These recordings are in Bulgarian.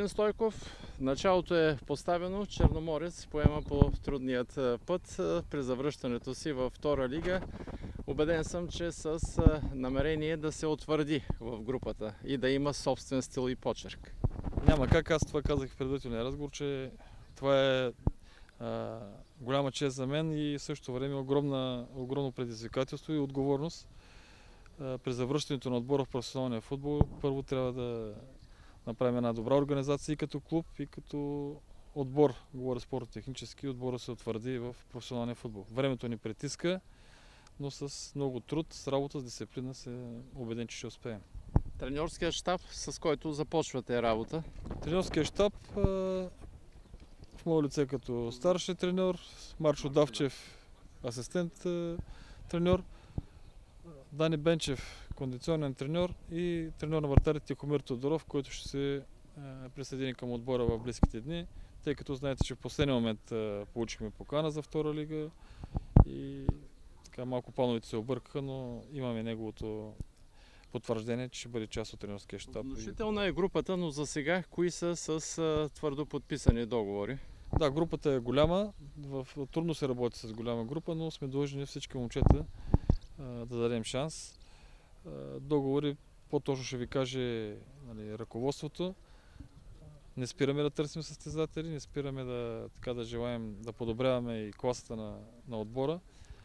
Господин Стойков, началото е поставено. Черноморец поема по трудният път при завръщането си във втора лига. Убеден съм, че с намерение да се утвърди в групата и да има собствен стил и почерк. Няма как, аз това казах в предварителния разговор, че това е голяма чест за мен и в същото време огромно предизвикателство и отговорност. При завръщането на отбора в професионалния футбол първо трябва да направим една добра организация и като клуб, и като отбор. Говоря спортно-технически, отбора се утвърди в професионалния футбол. Времето ни притиска, но с много труд, с работа, с дисциплина се убеден, че ще успеем. Треньорският щаб, с който започвате работа? Треньорският щаб в мое лице като старши треньор, Марчо Давчев асистент треньор, Дани Бенчев кондиционен треньор и треньор на вратарите Тихомир Тодоров, който ще се присъедини към отбора в близките дни, тъй като знаете, че в последния момент получихме покана за втора лига и така малко плановете се объркаха, но имаме неговото потвърждение, че ще бъде част от тренерския щаб. Внушителна е групата, но за сега кои са с твърдо подписани договори? Да, групата е голяма, трудно се работи с голяма група, но сме длъжни всички момчета да дадем шанс. Договори, по-точно ще ви каже ръководството. Не спираме да търсим състезатели, не спираме да желаем да подобряваме и класата на отбора.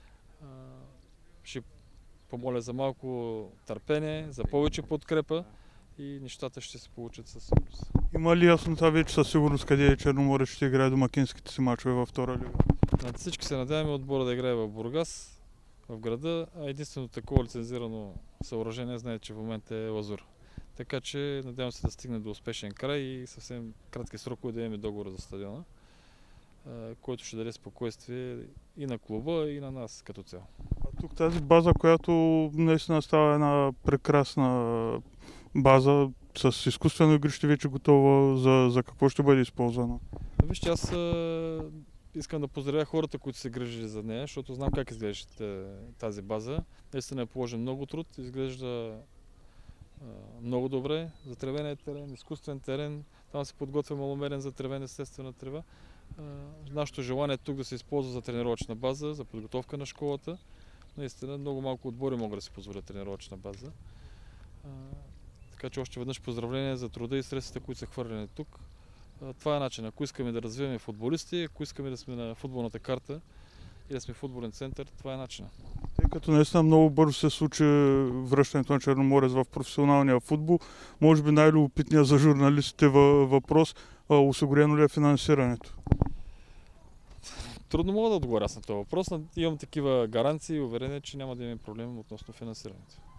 Ще помоля за малко търпение, за повече подкрепа и нещата ще се получат със сигурност. Има ли яснота вече със сигурност къде Черноморец ще играе домакинските си мачове във втора лига? Всички се надяваме отбора да играе в Бургас, в града, а единственото такова лицензирано съоръжение, знаете, че в момента е Лазур. Така че надявам се да стигне до успешен край и съвсем кратки срокове да имаме договора за стадиона, който ще даде спокойствие и на клуба, и на нас като цяло. А тук тази база, която наистина става една прекрасна база с изкуствено игрище, вече готова, за какво ще бъде използвана? Вижте, аз искам да поздравя хората, които се грижили за нея, защото знам как изглежда тази база. Наистина е положен много труд, изглежда много добре. Затревен е терен, изкуствен терен, там се подготвя маломерен за тревен, естествена трева. Нашето желание е тук да се използва за тренировъчна база, за подготовка на школата. Наистина много малко отбори могат да си позволят тренировъчна база. Така че още веднъж поздравления за труда и средствата, които са хвърлени тук. Това е начин. Ако искаме да развиваме футболисти, ако искаме да сме на футболната карта и да сме футболен център, това е начина. Тъй като наистина много бързо се случи връщането на Черноморец в професионалния футбол, може би най-любопитният за журналистите въпрос, осигурено ли е финансирането? Трудно мога да отговоря на този въпрос, но имам такива гаранции и уверения, че няма да имаме проблем относно финансирането.